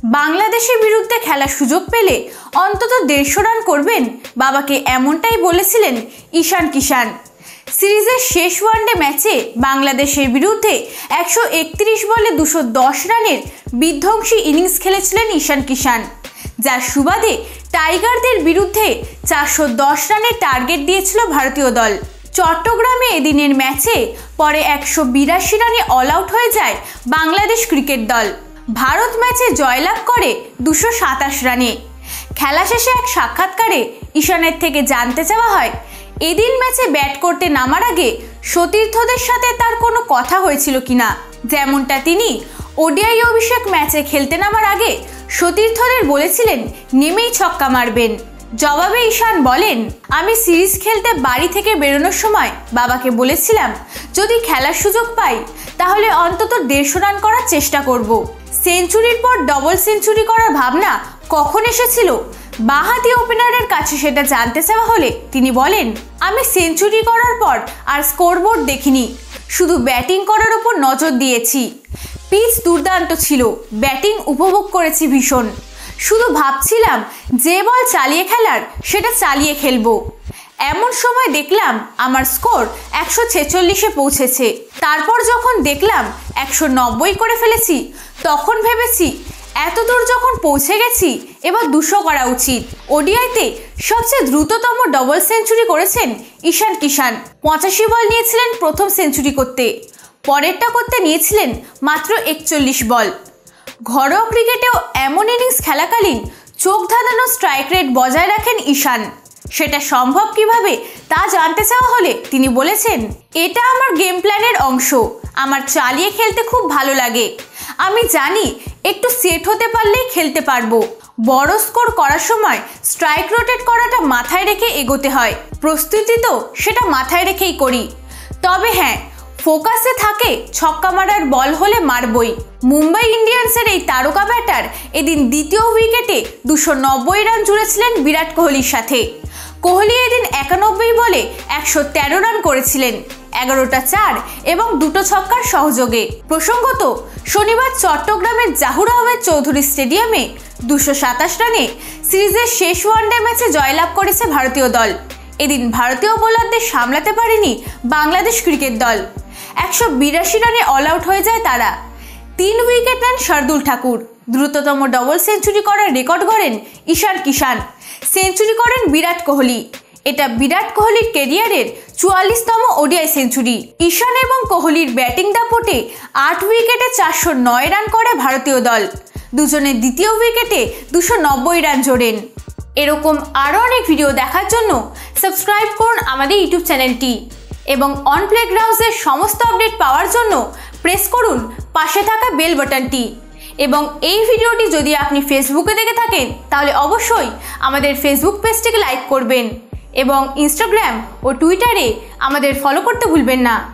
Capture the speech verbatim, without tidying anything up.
বাংলাদেশের বিরুদ্ধে খেলার সুযোগ পেলে অন্তত দেড়শো রান করবেন, বাবাকে এমনটাই বলেছিলেন ঈশান কিষান। সিরিজের শেষ ওয়ানডে ম্যাচে বাংলাদেশের বিরুদ্ধে একশো একত্রিশ বলে দুশো দশ রানের বিধ্বংসী ইনিংস খেলেছিলেন ঈশান কিষান, যার সুবাদে টাইগারদের বিরুদ্ধে চারশো দশ রানের টার্গেট দিয়েছিল ভারতীয় দল। চট্টগ্রামে এদিনের ম্যাচে পরে একশো বিরাশি রানে অল আউট হয়ে যায় বাংলাদেশ ক্রিকেট দল। ভারত ম্যাচে জয়লাভ করে দুশো সাতাশ রানে। খেলা শেষে এক সাক্ষাৎকারে ঈশানের থেকে জানতে চাওয়া হয়, এদিন ম্যাচে ব্যাট করতে নামার আগে সতীর্থদের সাথে তার কোনো কথা হয়েছিল কিনা, যেমনটা তিনি ওডিআই অভিষেক ম্যাচে খেলতে নামার আগে সতীর্থদের বলেছিলেন নেমেই ছক্কা মারবেন। জবাবে ঈশান বলেন, আমি সিরিজ খেলতে বাড়ি থেকে বেরোনোর সময় বাবাকে বলেছিলাম যদি খেলার সুযোগ পাই তাহলে অন্তত দেড়শো রান করার চেষ্টা করব। সেঞ্চুরির পর ডবল সেঞ্চুরি করার ভাবনা কখন এসেছিল? বাঁহাতি ওপেনারের কাছে সেটা জানতে চাওয়া হলে তিনি বলেন, আমি সেঞ্চুরি করার পর আর স্কোরবোর্ড দেখিনি, শুধু ব্যাটিং করার উপর নজর দিয়েছি। পিচ দুর্দান্ত ছিল, ব্যাটিং উপভোগ করেছি ভীষণ, শুধু ভাবছিলাম যে বল চালিয়ে খেলার সেটা চালিয়ে খেলবো। এমন সময় দেখলাম আমার স্কোর একশো ছেচল্লিশে পৌঁছেছে। তারপর যখন দেখলাম একশো নব্বই করে ফেলেছি তখন ভেবেছি এত দূর যখন পৌঁছে গেছি এবার দুশো করা উচিত। ওডিআইতে সবচেয়ে দ্রুততম ডবল সেঞ্চুরি করেছেন ঈশান কিষান। পঁচাশি বল নিয়েছিলেন প্রথম সেঞ্চুরি করতে, পরেরটা করতে নিয়েছিলেন মাত্র একচল্লিশ বল। ঘরোয়া ক্রিকেটেও এমন ইনিংস খেলাকালীন চোখ ধাঁধানো স্ট্রাইক রেট বজায় রাখেন ঈশান। সেটা সম্ভব কিভাবে তা জানতে চাওয়া হলে তিনি বলেছেন, এটা আমার গেম প্ল্যানের অংশ, আমার চালিয়ে খেলতে খুব ভালো লাগে। আমি জানি একটু সেট হতে পারলেই খেলতে পারবো। বড় স্কোর করার সময় স্ট্রাইক রোটেট করাটা মাথায় রেখে এগোতে হয়, প্রস্তুতি তো সেটা মাথায় রেখেই করি। তবে হ্যাঁ, ফোকাসে থাকে ছক্কা মারার বল হলে মারবই। মুম্বাই ইন্ডিয়ান্সের এই তারকা ব্যাটার এদিন দ্বিতীয় উইকেটে দুশো নব্বই রান জুড়েছিলেন বিরাট কোহলির সাথে। কোহলি এদিন একানব্বই বলে একশো তেরো রান করেছিলেন, এগারোটা চার এবং দুটো ছক্কার সহযোগে। প্রসঙ্গত, শনিবার চট্টগ্রামের জাহুর আহমেদ চৌধুরী স্টেডিয়ামে দুশো সাতাশ রানে সিরিজের শেষ ওয়ানডে ম্যাচে জয়লাভ করেছে ভারতীয় দল। এদিন ভারতীয় বোলারদের সামলাতে পারেনি বাংলাদেশ ক্রিকেট দল। একশো বিরাশি রানে অল আউট হয়ে যায় তারা। তিন উইকেট নেন শার্দুল ঠাকুর। দ্রুততম ডবল সেঞ্চুরি করার রেকর্ড গড়েন ঈশান কিষান। সেঞ্চুরি করেন বিরাট কোহলি। এটা বিরাট কোহলির ক্যারিয়ারের চুয়াল্লিশতম ওডিআই সেঞ্চুরি। ঈশান এবং কোহলির ব্যাটিং দাপটে আট উইকেটে চারশো নয় রান করে ভারতীয় দল। দুজনের দ্বিতীয় উইকেটে দুশো নব্বই রান জোড়েন। এরকম আরও অনেক ভিডিও দেখার জন্য সাবস্ক্রাইব করুন আমাদের ইউটিউব চ্যানেলটি এবং অন প্লেগ্রাউন্ডসের সমস্ত আপডেট পাওয়ার জন্য প্রেস করুন পাশে থাকা বেল বাটনটি। এবং এই ভিডিওটি যদি আপনি ফেসবুকে দেখে থাকেন তাহলে অবশ্যই আমাদের ফেসবুক পেজটিকে লাইক করবেন এবং ইনস্টাগ্রাম ও টুইটারে আমাদের ফলো করতে ভুলবেন না।